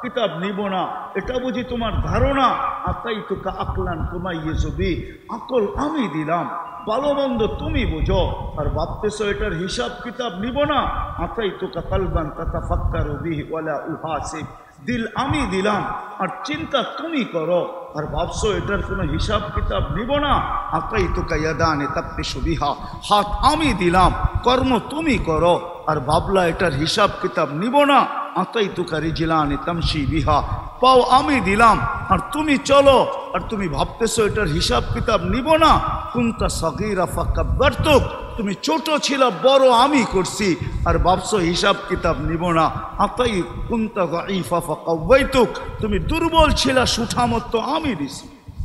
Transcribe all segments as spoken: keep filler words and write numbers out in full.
কিতাব নিব না, এটা বুঝি তোমার ধারণা? আতাই তোকা আকলান কুমাইয়েছবি, আকল আমি দিলাম, ভালো মন্দ তুমি বুঝো, আর ভাবতেছো এটার হিসাব কিতাব নিব না। আতাই তোকা কালবান তাতাফাক্কারু বিহি ওয়ালা উহাসিব, দিল আমি দিলাম আর চিন্তা তুমি করো, আর ভাবছো এটার কোনো হিসাব কিতাব নিব না। আতাই তোকা ইয়াদানে তাবতিশু বিহা, হাত আমি দিলাম, কর্ম তুমি করো, আর ভাবলা এটার হিসাব কিতাব নিব না। আতাই তোকা রিজলানে তামশি বিহা, পাও আমি দিলাম আর তুমি চলো, আর তুমি ভাবতেছো এটার হিসাব কিতাব নিব না। কুনতা সগীরা ফাকাব্বারতুক, তুমি ছোট ছিল, বড় আমি করছি, আর ভাবছো হিসাব কিতাব নিব না। আতাই কুনতা যায়ীফা ফাকাওয়াইতুক, তুমি দুর্বল ছিল, সুঠামত আমি দিছি।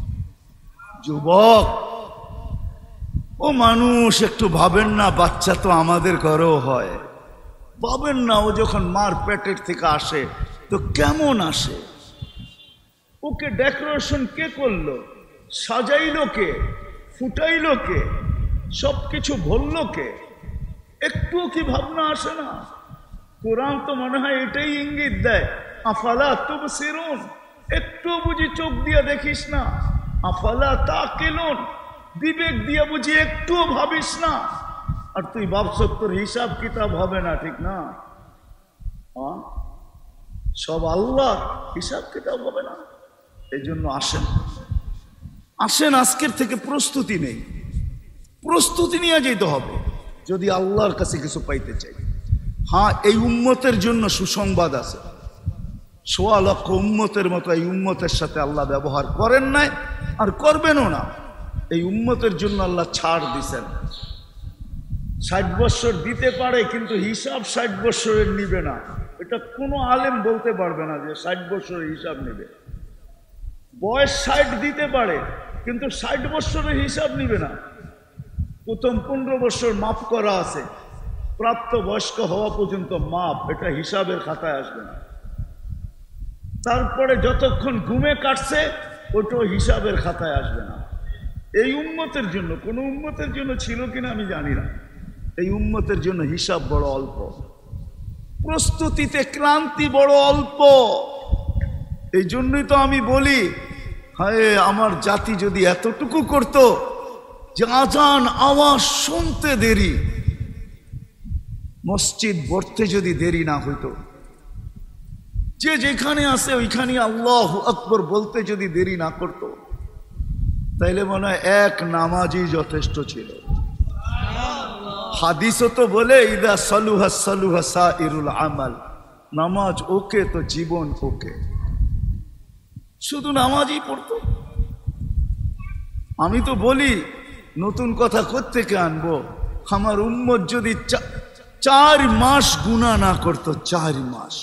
যুবক ও মানুষ, একটু ভাবেন না, বাচ্চা তো আমাদের ঘরেও হয়, ভাবেন না ও যখন মার পেটের থেকে আসে তো কেমন আসে? ওকে ডেকোরেশন কে করলো, সাজাইলো কে, ফুটাইলো কে, সব কিছু বললো কে? একটুও কি ভাবনা আসে না? কোরআন তো মনে হয় এটাই ইঙ্গিত দেয়, আফালা তুবসিরুন, একটু বুঝি চোখ দিয়ে দেখিস না? আফালা তাকিলুন, বিবেক দিয়ে বুঝি একটুও ভাবিস না? আর তুই ভাবছ তোর হিসাব কিতাব হবে না, ঠিক না? হ্যাঁ, সব আল্লাহ, হিসাব কিতাব হবে না। এই জন্য আসেন আসেন আজকের থেকে প্রস্তুতি নেই, প্রস্তুতি নিয়ে যেতে হবে যদি আল্লাহর কাছে কিছু পাইতে চাই। হ্যাঁ, এই উম্মতের জন্য সুসংবাদ আছে, সোয়া লক্ষ উম্মতের মতো এই উম্মতের সাথে আল্লাহ ব্যবহার করেন নাই আর করবেনও না। এই উম্মতের জন্য আল্লাহ ছাড় দিছেন। ষাট বৎসর দিতে পারে, কিন্তু হিসাব ষাট বৎসরের নিবে না। এটা কোনো আলেম বলতে পারবে না যে ষাট বৎসরের হিসাব নেবে। বয়স ষাট দিতে পারে, কিন্তু ষাট বৎসরের হিসাব নিবে না। প্রথম পনেরো বৎসর মাফ করা আছে, প্রাপ্ত বয়স্ক হওয়া পর্যন্ত মাপ, এটা হিসাবের খাতায় আসবে না। তারপরে যতক্ষণ ঘুমে কাটছে ওটাও হিসাবের খাতায় আসবে না। এই উম্মতের জন্য, কোন উম্মতের জন্য ছিল কিনা আমি জানি না, এই উম্মতের জন্য হিসাব বড় অল্প, প্রস্তুতিতে ক্লান্তি বড় অল্প। এই জন্যই তো আমি বলি, হায় আমার জাতি যদি এতটুকু করত যে আজান আওয়াজ শুনতে দেরি, মসজিদ ভরতে যদি দেরি না হইতো, যে যেখানে আছে ওইখানে আল্লাহু আকবার বলতে যদি দেরি না করত, তাইলে মনে হয় এক নামাজই যথেষ্ট ছিল। হাদিসও তো বলে ইদা সালুহা সালুহা সাইরুল আমাল, নামাজ ওকে তো জীবন ওকে। শুধু নামাজই পড়তো। আমি তো বলি নতুন কথা কোত্থেকে আনবো? আমার উম্মত যদি চার মাস গুনাহ না করতো, চার মাস,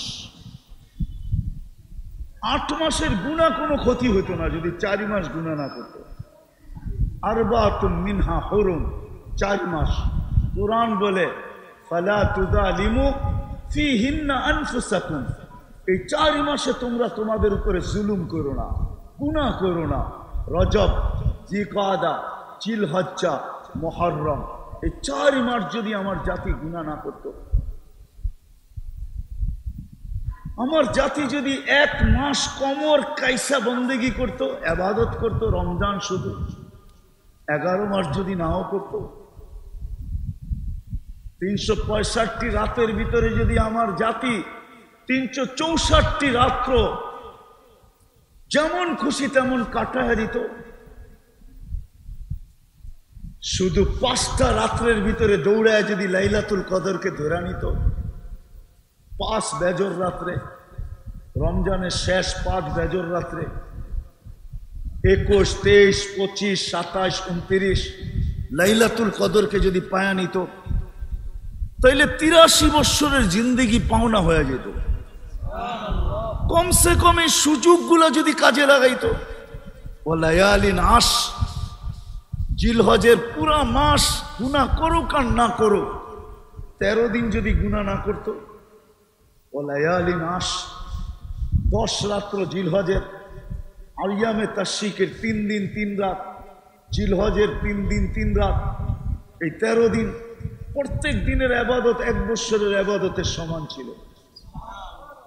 আট মাসের গুনাহ কোনো ক্ষতি হতো না যদি চার মাস গুনাহ না করতো। আরবাতুম মিনহা হুরুম, চার মাস। কুরআন বলে ফালা তুযালিমু ফীহিন্না আনফুসাকুম, এই চার মাসে তোমরা তোমাদের উপরে জুলুম করো না, গুনাহ করো না। রজব, জিলকাদা, জিলহজ্জা, মুহররম, এই চার মাস যদি আমার জাতি গুনাহ না করত, আমার জাতি যদি এক মাস কমর কাইসা বন্দেগি করত, ইবাদত করত, রমজান শুধু এগারো মাস যদি নাও করত, তিনশো পঁয়ষট্টি রাতের ভিতরে যদি আমার জাতি তিনশো চৌষট্টি রাত্র যেমন খুশি তেমন কাটায় দিত, শুধু পাঁচটা রাত্রের ভিতরে দৌড়ায় যদি লাইলাতুল কদরকে ধরে নিত, পাঁচ বেজর রাত্রে, রমজানের শেষ পাঁচ বেজর রাত্রে, একুশ, তেইশ, পঁচিশ, সাতাশ, উনত্রিশ লাইলাতুল কদরকে যদি পায়া নিত, তাইলে তিরাশি বৎসরের জিন্দেগি পাওনা হয়ে যেত। কমসে কম এই সুযোগগুলো যদি কাজে লাগাইতো। ও লায়ালিন আশ, জিলহজের পুরা মাস গুনাহ করুক আর না করুক, তেরো দিন যদি গুনাহ না করত, ও লায়ালিন আশ, দশ রাত্র জিলহজের, আইয়ামে তাশরিকের তিন দিন তিন রাত, জিলহজের তিন দিন তিন রাত, এই তেরো দিন প্রত্যেক দিনের ইবাদত এক বৎসরের ইবাদতের সমান ছিল।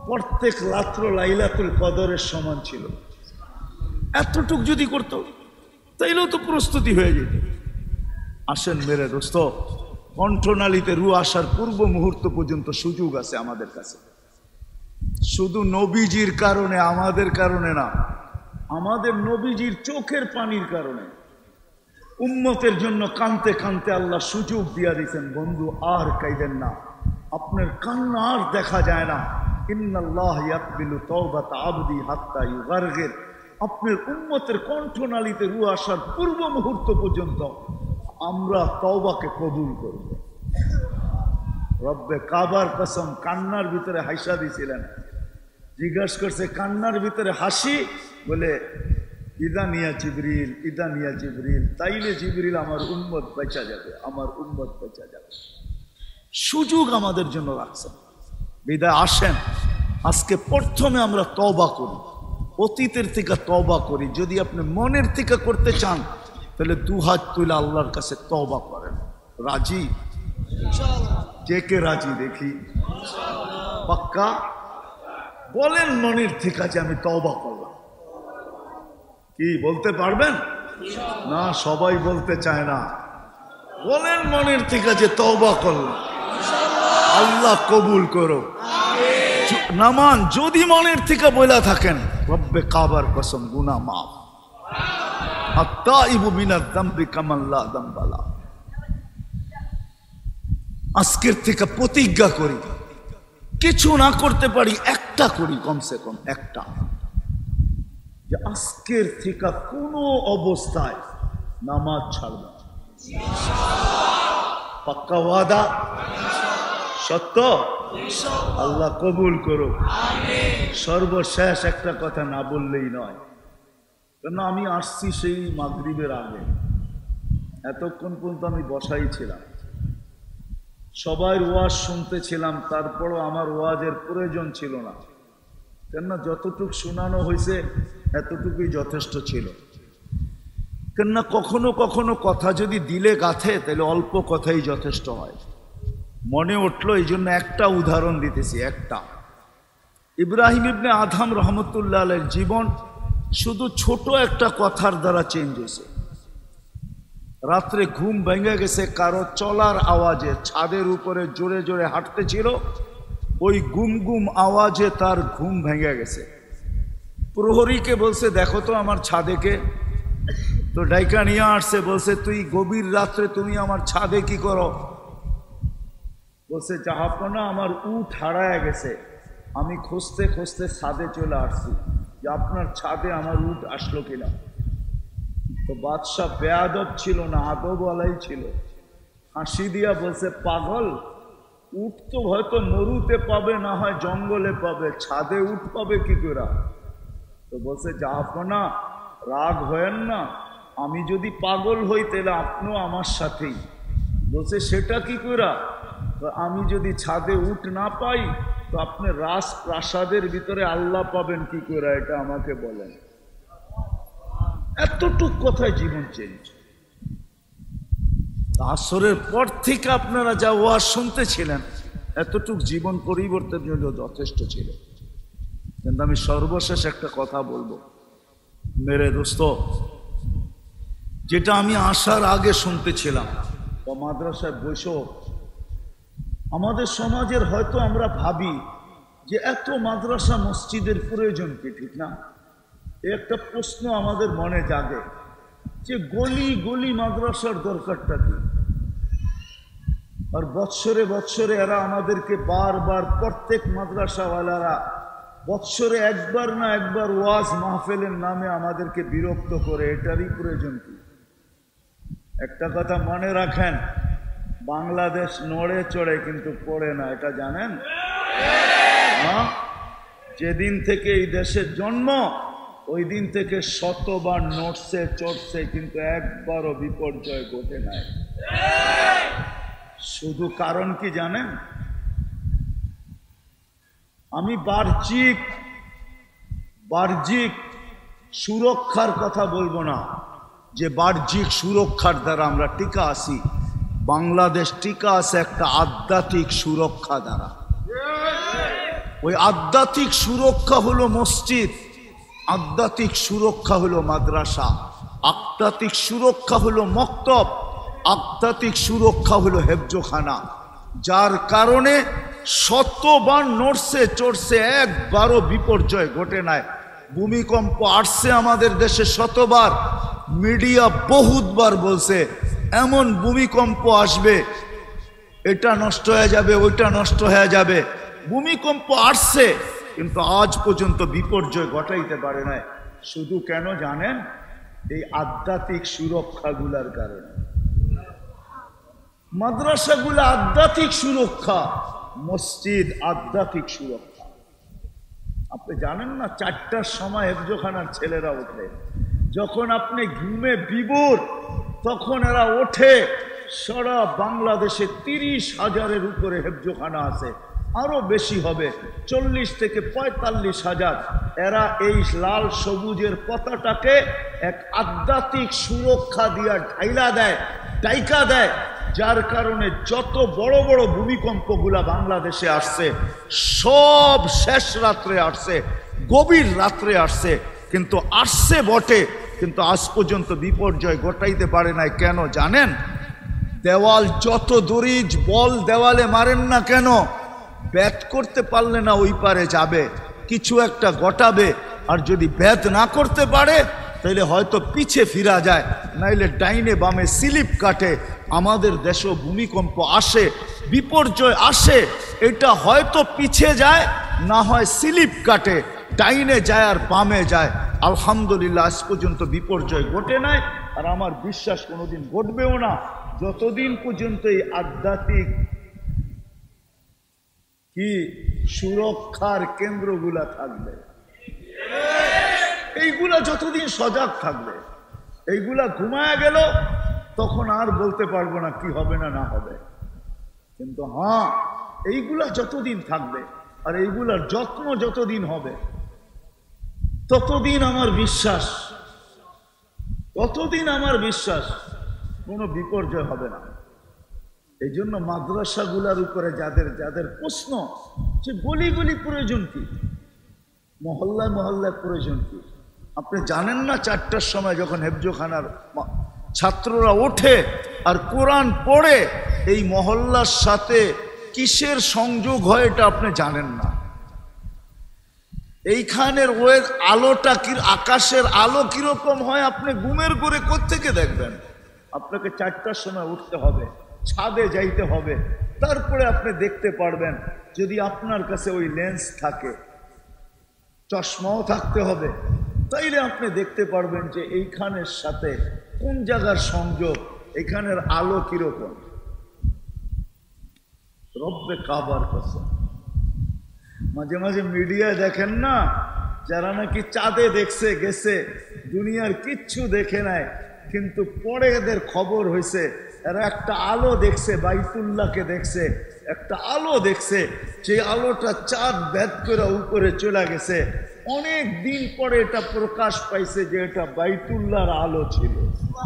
প্রত্যেক রাত্র লাইলাতুল কদরের সমান ছিল। এতটুক যদি করতো তাইলেও তো প্রস্তুতি হয়ে যেত। আসেন মেরে দোস্ত, কণ্ঠনালীতে রু আসার পূর্ব মুহূর্ত পর্যন্ত সুযোগ আছে আমাদের কাছে। শুধু নবীজির কারণে, আমাদের কারণে না, আমাদের নবীজির চোখের পানির কারণে উম্মতের জন্য কানতে কানতে আল্লাহ সুযোগ দিয়া দিয়েছেন, বন্ধু আর কাইদেন না, আপনার কান্না আর দেখা যায় না। ইন্নাল্লাহ ইয়াকবিলু তাওবাত আবদি হাত্তা ইউগারগির। আপনার উম্মতের কণ্ঠনালীতে রু আসার পূর্ব মুহূর্ত পর্যন্ত আমরা তওবাকে কবুল করব। রব্বে কাবার কসম, কান্নার ভিতরে হাসা দিয়েছিলেন। জিজ্ঞাসা করছে কান্নার ভিতরে হাসি, বলে ইদা নিয়া জিবরিল, ইদা নিয়া জিবরিল, তাইলে জিবরিল আমার উম্মত বেঁচা যাবে, আমার উম্মত বেঁচা যাবে। সুযোগ আমাদের জন্য রাখছেন। বিদায় আসেন, আজকে প্রথমে আমরা তওবা করি, অতীতের থেকে তওবা করি। যদি আপনি মনের থেকে করতে চান তাহলে দু হাত তুলে আল্লাহর কাছে তওবা করেন। রাজি? কে কে রাজি দেখি? পাক্কা বলেন মনের থেকে যে আমি তওবা করলাম। কি বলতে পারবেন? না, সবাই বলতে চায় না। বলেন মনের থেকে যে তওবা করলাম, আল্লাহ কবুল করো। নামান যদি মনের থেকে বইলা থাকেন, রব্বে কাবার কসম গুনাহ মাফ। আত্তাইবু মিনাজ যামবি কামান লা যামবা লা। আজকের থেকে প্রতিজ্ঞা করি, কিছু না করতে পারি একটা করি, কমসে কম একটা, যে আজকের থেকে কোনো অবস্থায় নামাজ ছাড়ব না। পাক্কা ওয়াদা? সত্য? আল্লাহ কবুল করো। সর্বশেষ একটা কথা না বললেই নয়, কেন আমি আসছি সেই মাগরিবের আগে, এতক্ষণ পর্যন্ত আমি বসাই ছিলাম, সবাই ওয়াজ শুনতেছিলাম, তারপরও আমার ওয়াজের প্রয়োজন ছিল না। কেননা যতটুক শোনানো হয়েছে এতটুকুই যথেষ্ট ছিল। কেননা কখনো কখনো কথা যদি দিলে গাথে তাহলে অল্প কথাই যথেষ্ট হয়। মনে উঠলো, এই জন্য একটা উদাহরণ দিতেছি। একটা ইব্রাহিম ইবনে আদহাম রহমতুল্লাহ আলাইহির জীবন শুধু ছোট একটা কথার দ্বারা চেঞ্জ হয়েছে। রাত্রে ঘুম ভেঙে গেছে কারো চলার আওয়াজে, ছাদের উপরে জোরে জোরে হাঁটতেছিল, ওই গুম গুম আওয়াজে তার ঘুম ভেঙে গেছে। প্রহরীকে বলছে দেখো তো আমার ছাদে কে। তো ডাইকা নিয়ে আসছে, বলছে তুই গভীর রাত্রে তুমি আমার ছাদে কি করো? বলছে জাহাপনা আমার উট হারায় গেছে, আমি খুঁজতে খুঁজতে ছাদে চলে আসছি, যে আপনার ছাদে আমার উট আসলো কিনা। তো বাদশাহ বেয়াদব ছিল না, আদবওয়ালাই ছিল। হাসি দিয়া বলছে পাগল, উট তো হয়তো মরুতে পাবে, না হয় জঙ্গলে পাবে, ছাদে উট পাবে কি করে? তো বলছে জাহাপনা রাগ হয়েন না, আমি যদি পাগল হই তাহলে আপনিও আমার সাথেই। বলছে সেটা কি করে? তো আমি যদি ছাদে উট না পাই তো আপনি রাজ প্রাসাদের ভিতরে আল্লাহ পাবেন কি করে, এটা আমাকে বলেন। এতটুক কথায় জীবন চেঞ্জ। আসরের পর থেকে আপনারা যা ওয়াজ শুনতেছিলেন এতটুক জীবন পরিবর্তনের জন্য যথেষ্ট ছিল। কিন্তু আমি সর্বশেষ একটা কথা বলবো মেরে দোস্ত, যেটা আমি আসার আগে শুনতেছিলাম ও মাদ্রাসায় বসেও, আমাদের সমাজের হয়তো আমরা ভাবি যে এত মাদ্রাসা মসজিদের প্রয়োজন কি, ঠিক না? একটা প্রশ্ন আমাদের মনে জাগে যে গলি গলি মাদ্রাসার দরকারটা কি? আর বৎসরে বৎসরে এরা আমাদেরকে বারবার, প্রত্যেক মাদ্রাসাওয়ালারা বৎসরে একবার না একবার ওয়াজ মাহফিলের নামে আমাদেরকে বিরক্ত করে। এটারই প্রয়োজন কি? একটা কথা মনে রাখেন, বাংলাদেশ নড়ে চড়ে কিন্তু পড়ে না, এটা জানেন? হ্যাঁ, যেদিন থেকে এই দেশের জন্ম ওই দিন থেকে শতবার নড়ছে চড়ছে, কিন্তু একবারও বিপর্যয় ঘটে নাই। শুধু কারণ কি জানেন? আমি বাহ্যিক বাহ্যিক সুরক্ষার কথা বলবো না, যে বাহ্যিক সুরক্ষার দ্বারা আমরা টিকা আছি। বাংলাদেশ টিকা আছে একটা আধ্যাত্মিক সুরক্ষা দ্বারা। ওই আধ্যাত্মিক সুরক্ষা হলো মসজিদ, আধ্যাত্মিক সুরক্ষা হলো মাদ্রাসা, আধ্যাত্মিক সুরক্ষা হলো মক্তব, আধ্যাত্মিক সুরক্ষা হলো হেফজোখানা। যার কারণে শতবার নড়ছে চড়ছে, একবারও বিপর্যয় ঘটে নাই। ভূমিকম্প আসছে আমাদের দেশে শতবার, মিডিয়া বহুতবার বলছে এমন ভূমিকম্প আসবে, এটা নষ্ট হয়ে যাবে, ওইটা নষ্ট হয়ে যাবে। ভূমিকম্প আসছে কিন্তু আজ পর্যন্ত বিপর্যয় ঘটাইতে পারে নাই। শুধু কেন জানেন? এই আধ্যাত্মিক সুরক্ষাগুলার কারণে। মাদ্রাসাগুলো আধ্যাত্মিক সুরক্ষা, মসজিদ আধ্যাত্মিক সুরক্ষা। আপনি জানেন না, চারটার সময় হেফজোখানার ছেলেরা ওঠে। যখন আপনি ঘুমে বিভোর তখন এরা ওঠে। সারা বাংলাদেশে তিরিশ হাজারের উপরে হেফজোখানা আছে, আরো বেশি হবে, চল্লিশ থেকে পঁয়তাল্লিশ হাজার। এরা এই লাল সবুজের পতাকাকে এক আধ্যাত্মিক সুরক্ষা দিয়া ঢাইলা দেয়, ডাইকা দেয়। যার কারণে যত বড় বড় ভূমিকম্পগুলা বাংলাদেশে আসছে সব শেষ রাত্রে আসছে, গভীর রাত্রে আসছে, কিন্তু আসছে বটে, কিন্তু আজ পর্যন্ত বিপর্যয় ঘটাইতে পারে নাই। কেন জানেন? দেওয়াল যত দরিজ বল দেওয়ালে মারেন না কেন, ব্যাট করতে পারলে না ওই পারে যাবে, কিছু একটা ঘটাবে। আর যদি ব্যাট না করতে পারে তাহলে হয়তো পিছে ফিরা যায়, নাইলে ডাইনে বামে স্লিপ কাটে। আমাদের দেশে ভূমিকম্প আসে, বিপর্যয় আসে, এটা হয়তো পিছে যায়, না হয় স্লিপ কাটে, ডাইনে যায় আর বামে যায়। আলহামদুলিল্লাহ আজ পর্যন্ত বিপর্যয় ঘটে নাই, আর আমার বিশ্বাস কোনোদিন ঘটবেও না, যতদিন পর্যন্ত এই আধ্যাত্মিক কি সুরক্ষার কেন্দ্রগুলা থাকবে, এইগুলা যতদিন সজাগ থাকবে। এইগুলা ঘুমায় গেল তখন আর বলতে পারবো না কি হবে না না হবে, কিন্তু হ্যাঁ এইগুলা যতদিন থাকবে আর এইগুলার যত্ন যতদিন হবে ততদিন আমার বিশ্বাস, ততদিন আমার বিশ্বাস কোনো বিপর্যয় হবে না। এই জন্য মাদ্রাসাগুলার উপরে যাদের যাদের প্রশ্ন যে গলি গলি প্রয়োজন কি, মহল্লায় মহল্লায় প্রয়োজন কি, আপনি জানেন না চারটার সময় যখন হেফজোখানার ছাত্ররা ওঠে আর কোরআন পড়ে, এই মহল্লার সাথে কিসের সংযোগ হয় এটা আপনি জানেন না। এইখানের ওই আলোটা কি, আকাশের আলো কিরকম হয় আপনি ঘুমের ঘরে কোত্থেকে দেখবেন? আপনাকে চারটার সময় উঠতে হবে, ছাদে যাইতে হবে, তারপরে আপনি দেখতে পারবেন। যদি আপনার কাছে ওই লেন্স থাকে, চশমাও থাকতে হবে, তাইলে আপনি দেখতে পারবেন যে এইখানের সাথে কোন জায়গার সংযোগ, এখানের আলো কিরকম। রব্বে কাবার কসম, মাঝে মাঝে মিডিয়ায় দেখেন না, যারা নাকি চাঁদে দেখছে গেছে, দুনিয়ার কিচ্ছু দেখে নাই, কিন্তু পরে এদের খবর হয়েছে এরা একটা আলো দেখছে, বাইতুল্লাহকে দেখছে, একটা আলো দেখছে, যে আলোটা চাঁদ ভেদ করে উপরে চলে গেছে। অনেক দিন পরে এটা প্রকাশ পাইছে যে এটা বাইতুল্লাহর আলো ছিল।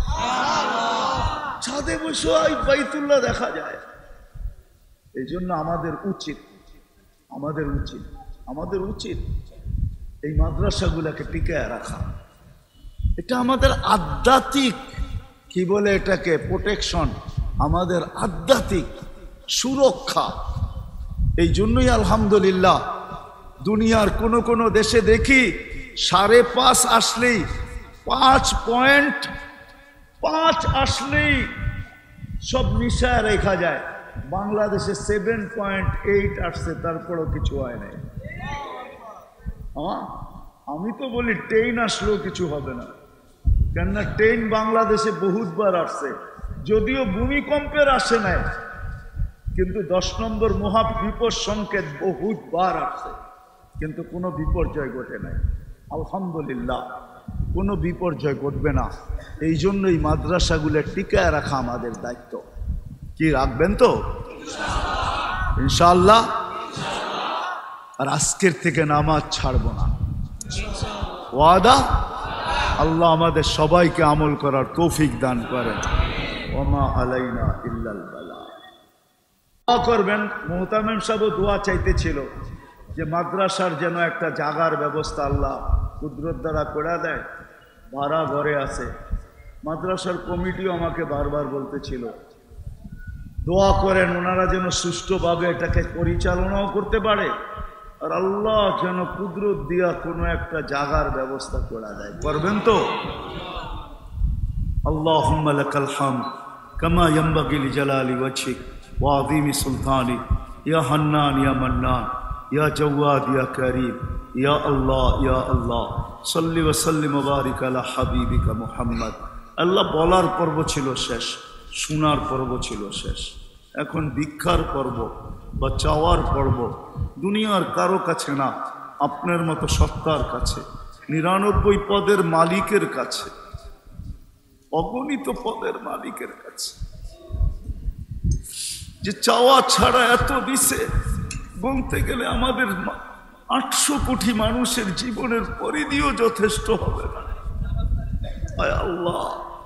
ছাদে বসে ওই বাইতুল্লাহ দেখা যায়। এই জন্য আমাদের উচিত আমাদের উচিত আমাদের উচিত এই মাদ্রাসাগুলোকে টিকায় রাখা। এটা আমাদের আধ্যাত্মিক কি বলে এটাকে, প্রোটেকশন, আমাদের আধ্যাত্মিক সুরক্ষা। এই জন্যই আলহামদুলিল্লাহ দুনিয়ার কোন কোন দেশে দেখি সাড়ে পাঁচ আসলেই, পাঁচ পয়েন্ট পাঁচ আসলেই সব মিশায় রেখা যায়। বাংলাদেশে সেভেন পয়েন্ট এইট আসছে, তারপরও কিছু হয় নাই। হ্যাঁ, আমি তো বলি টেন আসলেও কিছু হবে না, কেননা টেন বাংলাদেশে বহুতবার আসছে, যদিও ভূমিকম্পের আসে নাই, কিন্তু দশ নম্বর মহাবিপদ সংকেত বহুতবার আসছে, কিন্তু কোনো বিপর্যয় ঘটে নাই। আলহামদুলিল্লাহ কোনো বিপর্যয় ঘটবে না। এই জন্যই মাদ্রাসাগুলো টিকায় রাখা আমাদের দায়িত্ব। কি রাখবেন তো ইনশাআল্লাহ? আর আজকের থেকে নামাজ ছাড়ব না, ওয়াদা। আল্লাহ আমাদের সবাইকে আমল করার তৌফিক দান করেন। ওমা আলাইনা ইল্লাল বালাগ। দোয়া করবেন। মুহতামিম সাহেব দোয়া চাইতেছিল, যে মাদ্রাসার যেন একটা জাগার ব্যবস্থা আল্লাহ কুদরত দ্বারা করে দেয়। ভাড়া ঘরে আছে, মাদ্রাসার কমিটিও আমাকে বারবার বলতেছিল দোয়া করেন ওনারা যেন সুষ্ঠুভাবে এটাকে পরিচালনাও করতে পারে, আর আল্লাহ যেন কুদরত দিয়া কোনো একটা জাগার ব্যবস্থা করে দেয়। করবেন তো? আল্লাহুম্মা লাকাল হামদ কামা ইয়ানবাগি লিজালালি ওয়াজহিক ওয়া আযীমি সুলতানিক ইয়া হান্নান ইয়া মান্নান ইয়া জাওয়াদ ইয়া কারীম ইয়া আল্লাহ ইয়া আল্লাহ সাল্লি ওয়া সাল্লিম ওয়া বারিক আলা হাবিবিকা মুহাম্মদ। আল্লাহ বলার পর্ব ছিল শেষ, শোনার পর্ব ছিল শেষ, এখন ভিক্ষার পর্ব বা চাওয়ার পর্ব। দুনিয়ার কারো কাছে না, আপনার মতো সত্তার কাছে, নিরানব্বই পদের মালিকের কাছে, অগণিত পদের মালিকের কাছে, যে চাওয়া ছাড়া এত দিছে বলতে গেলে আমাদের আটশো কোটি মানুষের জীবনের পরিধিও যথেষ্ট হবে না। আয় আল্লাহ,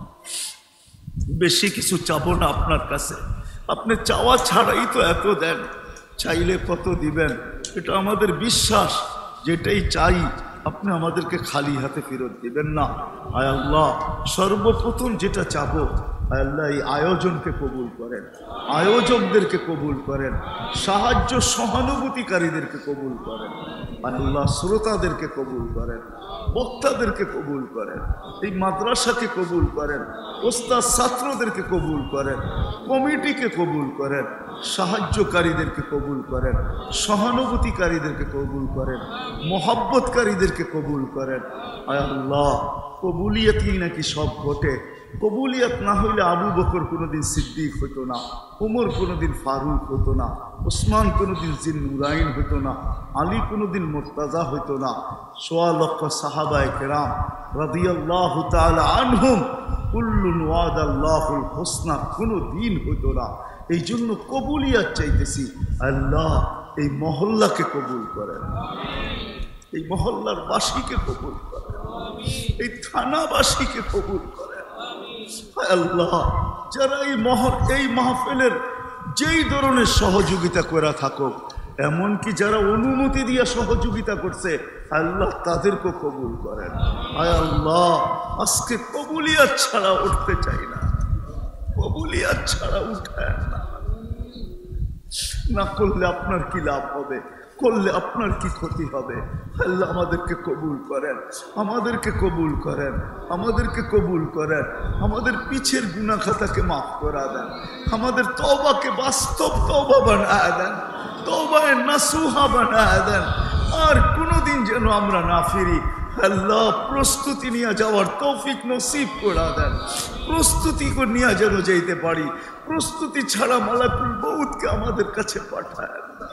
বেশি কিছু চাবো না আপনার কাছে, আপনি চাওয়া ছাড়াই তো এত দেন, চাইলে কত দিবেন এটা আমাদের বিশ্বাস। যেটাই চাই আপনি আমাদেরকে খালি হাতে ফেরত দিবেন না। আয় আল্লাহ, সর্বপ্রথম যেটা চাবো আয় আল্লাহ এই আয়োজনকে কবুল করেন, আয়োজকদেরকে কবুল করেন, সাহায্য সহানুভূতিকারীদেরকে কবুল করেন, আল্লাহ শ্রোতাদেরকে কবুল করেন, বক্তাদেরকে কবুল করেন, এই মাদ্রাসাকে কবুল করেন, ওস্তাদ ছাত্রদেরকে কবুল করেন, কমিটিকে কবুল করেন, সাহায্যকারীদেরকে কবুল করেন, সহানুভূতিকারীদেরকে কবুল করেন, মোহাব্বতকারীদেরকে কবুল করেন। আয় আল্লাহ, কবুলিয়তই নাকি সব ঘটে, কবুলিয়ত না হইলে আবু বকর কোনোদিন সিদ্দিক হতো না, উমর কোনোদিন ফারুক হতো না, ওসমান কোনোদিন জিন্নুরাইন হতো না, আলী কোনোদিন মুর্তাজা হতো না, সোয়া লক্ষ সাহাবায়ে কেরাম রাদিয়াল্লাহু তাআলা আনহুম কুল্লুন ওয়াদাল্লাহুল হুসনা কোনো দিন হতো না। এই জন্য কবুলিয়ত চাইতেছি। আল্লাহ এই মহল্লাকে কবুল করেন, এই মহল্লার বাসীকে কবুল করেন, এই থানাবাসীকে কবুল করেন। আল্লাহ, যারা এই মহল এই মাহফিলের যেই ধরনের সহযোগিতা করে থাকুক, এমনকি যারা অনুমতি দিয়ে সহযোগিতা করছে, আল্লাহ তাদেরকে কবুল করেন। আয় আল্লাহ, আজকে কবুলিয়ত ছাড়া উঠতে চাই না, কবুলিয়ত ছাড়া উঠেন না। না করলে আপনার কি লাভ হবে, করলে আপনার কি ক্ষতি হবে? আল্লাহ আমাদেরকে কবুল করেন, আমাদেরকে কবুল করেন, আমাদেরকে কবুল করেন, আমাদের পিছের গুনাহ খাতাকে মাফ করে দেন, আমাদের তওবাকে বাস্তব তওবা বানায় দেন, তওবায়ে নাসুহা বানায় দেন, আর কোনোদিন যেন আমরা না ফিরি। আল্লাহ প্রস্তুতি নিয়ে যাওয়ার তৌফিক নসিব করে দেন, প্রস্তুতি করে নিয়ে যেন যেতে পারি, প্রস্তুতি ছাড়া মালাকুল মউতকে আমাদের কাছে পাঠায় না।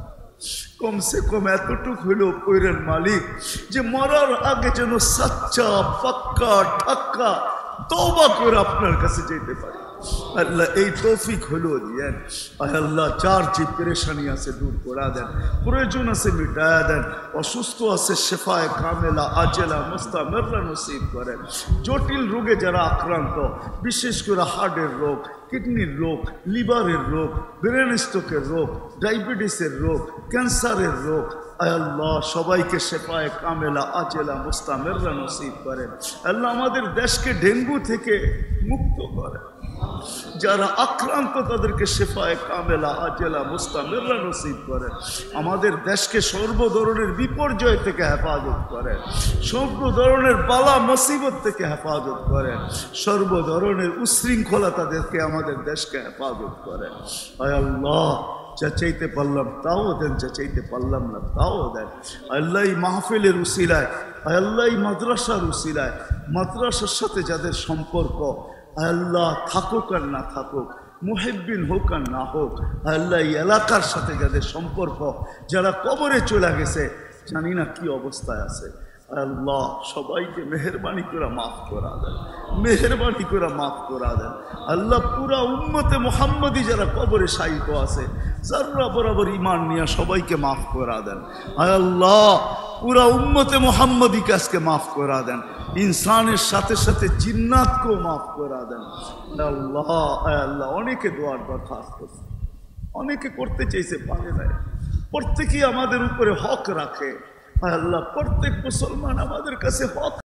কমসে কম এতটুক হইলেও কইরেন মালিক, যে মরার আগে যেন সাচ্চা পাক্কা ঠাক্কা তওবা করে আপনার কাছে যেতে পারি। আল্লাহ এই তৌফিক হলেও দিয়েন। আল্লাহ যার যে পেরেশানি আছে দূর করে দেন, প্রয়োজন আছে মিটায়া দেন, অসুস্থ আছে শেফায়ে কামেলা আজেলা মুস্তামিররা নসিব করেন। জটিল রোগে যারা আক্রান্ত, বিশেষ করে হার্টের রোগ, কিডনির রোগ, লিভারের রোগ, ব্রেন স্ট্রোকের রোগ, ডায়াবেটিসের রোগ, ক্যান্সারের রোগ, আল্লাহ সবাইকে শেফায়ে কামেলা আজেলা মুস্তামিররা নসিব করেন। আল্লাহ আমাদের দেশকে ডেঙ্গু থেকে মুক্ত করেন, যারা আক্রান্ত তাদেরকে শেফায়ে কামেলা আজেলা মুস্তামিররা নসিব করেন। আমাদের দেশকে সর্ব ধরনের বিপর্যয় থেকে হেফাজত করেন, সর্ব ধরনের বালা মুসিবত থেকে হেফাজত করেন, সর্ব ধরনের উশৃঙ্খলা তাদেরকে আমাদের দেশকে হেফাজত করেন। আয় আল্লাহ, যা চাইতে পারলাম তাও দেন, যা চাইতে পারলাম না তাও দেন। আল্লাহ এই মাহফিলের উসিলায়, আল্লাহ এই মাদ্রাসার উসিলায়, মাদ্রাসার সাথে যাদের সম্পর্ক আল্লাহ থাকুক আর না থাকুক, মুহিব্বিন হোক আর না হোক, আল্লাহ এই এলাকার সাথে যাদের সম্পর্ক, যারা কবরে চলে গেছে জানি না কি অবস্থায় আছে, আল্লাহ সবাইকে মেহরবানি করে মাফ করা দেন, মেহরবানি করে মাফ করা দেন। আল্লাহ পুরা উম্মতে মুহাম্মদি যারা কবরে শায়িত আছে, যারা বরাবর ঈমান নিয়ে সবাইকে মাফ করা দেন। আল্লাহ পুরা উম্মতে মুহাম্মদিকে আজকে মাফ করা দেন, ইনসানের সাথে সাথে জিন্নাতকেও মাফ করা দেন। আল্লাহ আল্লাহ অনেকে দোয়ার দরখাস্ত করছে, অনেকে করতে চাইছে পারে নাই, প্রত্যেকেই আমাদের উপরে হক রাখে। আল্লাহ প্রত্যেক মুসলমান আমাদের কাছে হক